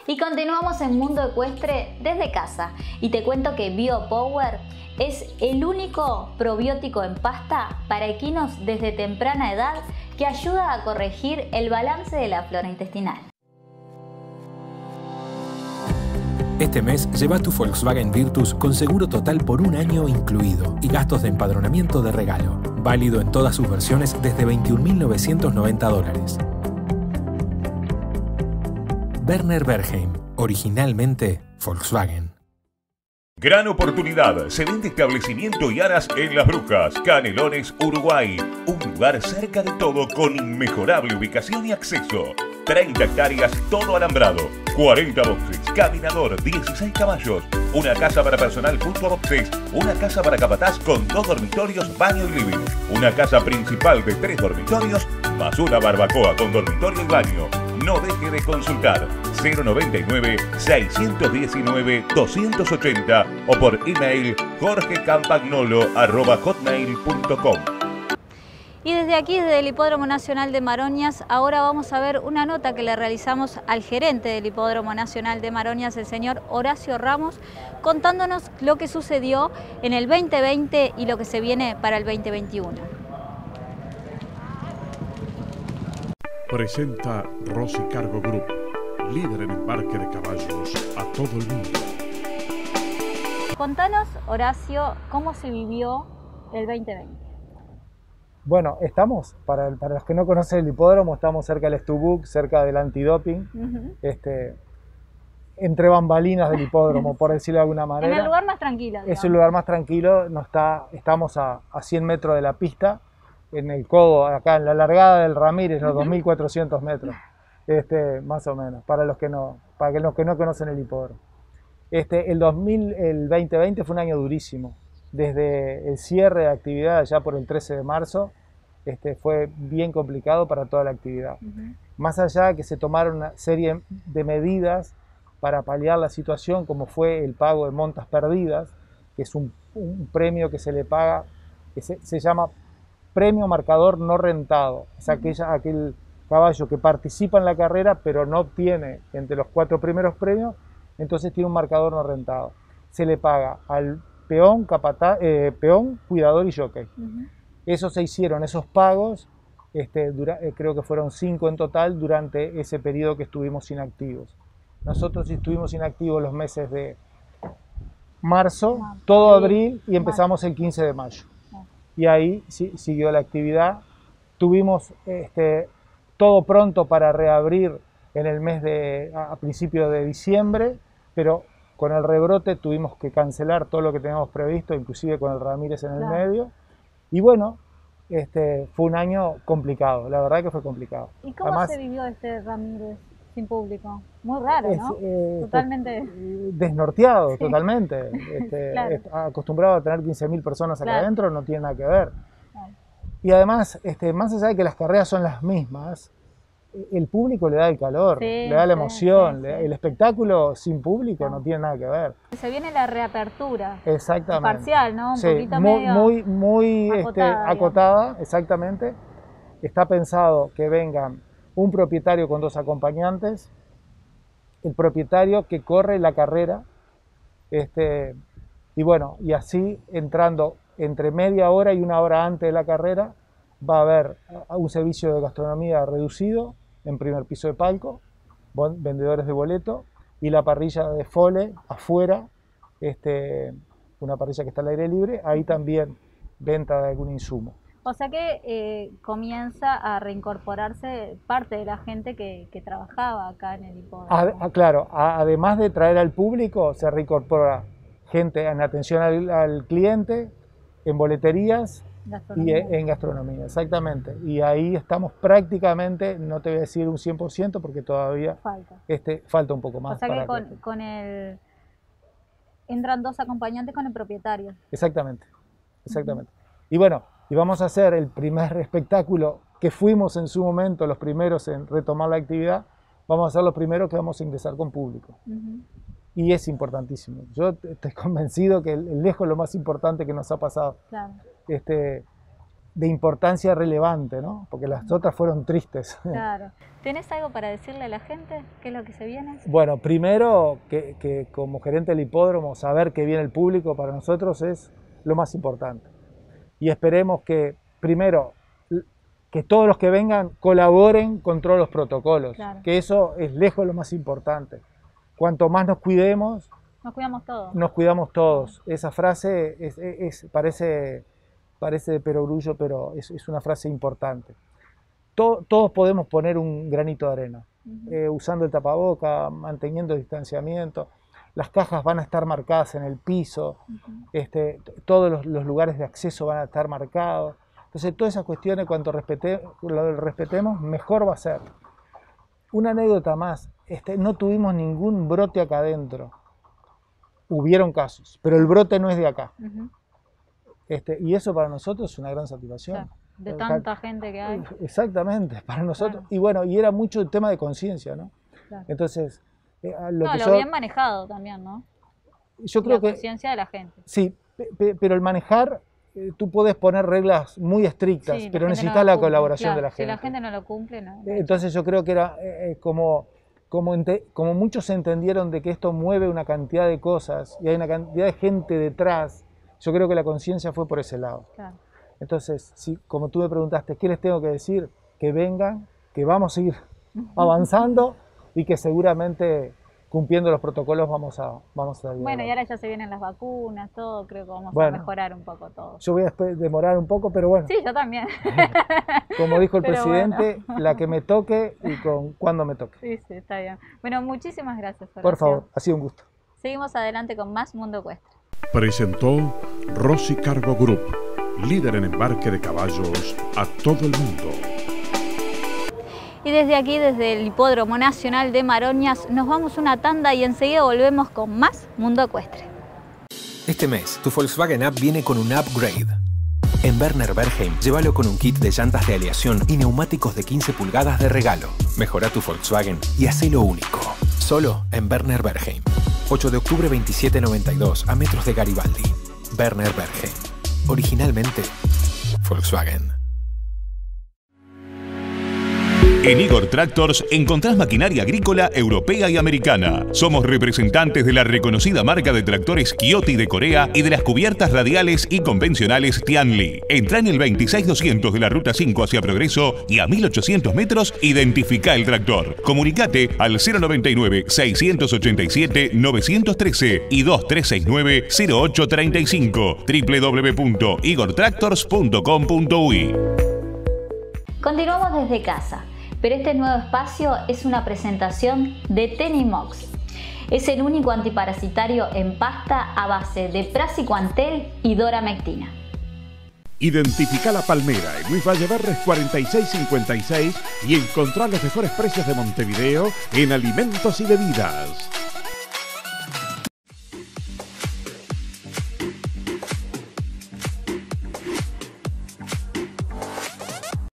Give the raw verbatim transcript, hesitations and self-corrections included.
Y continuamos en Mundo Ecuestre desde casa y te cuento que BioPower es el único probiótico en pasta para equinos desde temprana edad que ayuda a corregir el balance de la flora intestinal. Este mes lleva tu Volkswagen Virtus con seguro total por un año incluido y gastos de empadronamiento de regalo. Válido en todas sus versiones desde veintiún mil novecientos noventa dólares. Werner Bergheim, originalmente Volkswagen. Gran oportunidad. Se vende establecimiento y aras en Las Brujas, Canelones, Uruguay. Un lugar cerca de todo con inmejorable ubicación y acceso. treinta hectáreas, todo alambrado. cuarenta boxes, caminador, dieciséis caballos. Una casa para personal junto a boxes. Una casa para capataz con dos dormitorios, baño y living. Una casa principal de tres dormitorios, más una barbacoa con dormitorio y baño. No deje de consultar cero noventa y nueve, seiscientos diecinueve, doscientos ochenta o por email jorge campagnolo arroba hotmail punto com. Y desde aquí, desde el Hipódromo Nacional de Maroñas, ahora vamos a ver una nota que le realizamos al gerente del Hipódromo Nacional de Maroñas, el señor Horacio Ramos, contándonos lo que sucedió en el veinte veinte y lo que se viene para el veinte veintiuno. Presenta Rossi Cargo Group, líder en embarque de caballos a todo el mundo. Contanos, Horacio, cómo se vivió el veinte veinte. Bueno, estamos, para, para los que no conocen el hipódromo, estamos cerca del Stubuk, cerca del antidoping, uh-huh. este, entre bambalinas del hipódromo, por decirlo de alguna manera. En el lugar más tranquilo. Es el lugar más tranquilo, no está, estamos a, a cien metros de la pista, en el codo, acá en la largada del Ramírez, los dos mil cuatrocientos metros, este, más o menos, para los que no, para los que no conocen el hipódromo. Este, el, dos mil, el veinte veinte fue un año durísimo, desde el cierre de actividad ya por el trece de marzo, este, fue bien complicado para toda la actividad. Uh-huh. Más allá de que se tomaron una serie de medidas para paliar la situación, como fue el pago de montas perdidas, que es un, un premio que se le paga, que se, se llama premio marcador no rentado, es aquella, aquel caballo que participa en la carrera pero no obtiene entre los cuatro primeros premios, entonces tiene un marcador no rentado. Se le paga al peón, capataz, eh, peón, cuidador y jockey. Uh-huh. Eso se hicieron, esos pagos, este, dura, eh, creo que fueron cinco en total durante ese periodo que estuvimos inactivos. Nosotros estuvimos inactivos los meses de marzo, no, todo abril y empezamos el quince de mayo. Y ahí sí, siguió la actividad. Tuvimos este, todo pronto para reabrir en el mes de, a principios de diciembre, pero con el rebrote tuvimos que cancelar todo lo que teníamos previsto, inclusive con el Ramírez en el claro. medio. Y bueno, este, fue un año complicado, la verdad que fue complicado. ¿Y cómo Además, se vivió este Ramírez sin público? Muy raro, ¿no? Es, eh, totalmente. Desnorteado, sí. totalmente. Este, claro. es, acostumbrado a tener quince mil personas acá claro. adentro, no tiene nada que ver. Claro. Y además, este, más allá de que las carreras son las mismas, el público le da el calor, sí, le da la emoción, sí, sí, le, el espectáculo sin público no. no tiene nada que ver. Se viene la reapertura. Exactamente. Parcial, ¿no? Un sí, poquito muy, medio muy, muy acotada, este, acotada, exactamente. Está pensado que vengan un propietario con dos acompañantes, el propietario que corre la carrera, este, y bueno, y así entrando entre media hora y una hora antes de la carrera, va a haber un servicio de gastronomía reducido en primer piso de palco, vendedores de boleto y la parrilla de Fole afuera, este, una parrilla que está al aire libre, ahí también venta de algún insumo. O sea que eh, comienza a reincorporarse parte de la gente que, que trabajaba acá en el hipódromo. Ah, ah, claro, a, además de traer al público, se reincorpora gente en atención al, al cliente, en boleterías y en gastronomía, exactamente. Y ahí estamos prácticamente, no te voy a decir un cien por ciento porque todavía falta, este, falta un poco más. O sea para que con, que... con el... entran dos acompañantes con el propietario. Exactamente, exactamente. Uh-huh. Y bueno, y vamos a hacer el primer espectáculo que fuimos en su momento los primeros en retomar la actividad, vamos a ser los primeros que vamos a ingresar con público. Uh-huh. Y es importantísimo. Yo estoy convencido que el lejos lo más importante que nos ha pasado. Claro. Este, de importancia relevante, ¿no? Porque las otras fueron tristes. Claro. ¿Tenés algo para decirle a la gente? ¿Qué es lo que se viene? Bueno, primero que, que como gerente del hipódromo, saber que viene el público para nosotros es lo más importante. Y esperemos que, primero, que todos los que vengan colaboren con todos los protocolos, claro. Que eso es lejos lo más importante. Cuanto más nos cuidemos, nos cuidamos todos. Nos cuidamos todos. Esa frase es, es, es, parece, parece de perogrullo, pero es, es una frase importante. Todo, todos podemos poner un granito de arena, uh-huh. eh, usando el tapaboca, manteniendo el distanciamiento. Las cajas van a estar marcadas en el piso, uh-huh. este, todos los, los lugares de acceso van a estar marcados. Entonces, todas esas cuestiones, cuanto respete, lo respetemos, mejor va a ser. Una anécdota más, este, no tuvimos ningún brote acá adentro. Hubieron casos, pero el brote no es de acá. Uh-huh. este, y eso para nosotros es una gran satisfacción. Claro, de tanta gente que hay. Exactamente, para nosotros. Claro. Y bueno, y era mucho el tema de conciencia, ¿no? Claro. Entonces, eh, lo, no, que lo yo, bien manejado también, ¿no? Yo creo la que conciencia de la gente. Sí, pe, pero el manejar, eh, tú puedes poner reglas muy estrictas, sí, pero necesitas no la cumple. colaboración claro, de la gente. Si la gente no lo cumple, no. Entonces yo creo que era eh, como... Como, ente, como muchos entendieron de que esto mueve una cantidad de cosas y hay una cantidad de gente detrás, yo creo que la conciencia fue por ese lado. Claro. Entonces, si, como tú me preguntaste, ¿qué les tengo que decir? Que vengan, que vamos a ir avanzando y que seguramente cumpliendo los protocolos vamos a vamos a Bueno, y ahora ya se vienen las vacunas, todo, creo que vamos bueno, a mejorar un poco todo. Yo voy a demorar un poco, pero bueno. Sí, yo también. Como dijo el pero presidente, bueno. La que me toque y con cuando me toque. Sí, sí, está bien. Bueno, muchísimas gracias, Horacio. Por favor, ha sido un gusto. Seguimos adelante con más Mundo Ecuestre. Presentó Rossi Cargo Group, líder en embarque de caballos a todo el mundo. Y desde aquí, desde el Hipódromo Nacional de Maroñas, nos vamos una tanda y enseguida volvemos con más Mundo Ecuestre. Este mes, tu Volkswagen Up viene con un upgrade. En Werner Bergheim, llévalo con un kit de llantas de aleación y neumáticos de quince pulgadas de regalo. Mejora tu Volkswagen y hacelo único. Solo en Werner Bergheim. ocho de octubre veintisiete noventa y dos, a metros de Garibaldi. Werner Bergheim. Originalmente, Volkswagen. En Igor Tractors encontrás maquinaria agrícola europea y americana. Somos representantes de la reconocida marca de tractores Kioti de Corea y de las cubiertas radiales y convencionales Tianli. Entrá en el veintiséis doscientos de la Ruta cinco hacia Progreso y a mil ochocientos metros identifica el tractor. Comunicate al cero noventa y nueve, seiscientos ochenta y siete, novecientos trece y dos tres seis nueve, cero ocho treinta y cinco. doble u doble u doble u punto igor tractors punto com punto uy. Continuamos desde casa. Pero este nuevo espacio es una presentación de Tenimox. Es el único antiparasitario en pasta a base de praziquantel y doramectina. Identifica La Palmera en Luis Valleverres cuarenta y seis cincuenta y seis y encontrá los mejores precios de Montevideo en alimentos y bebidas.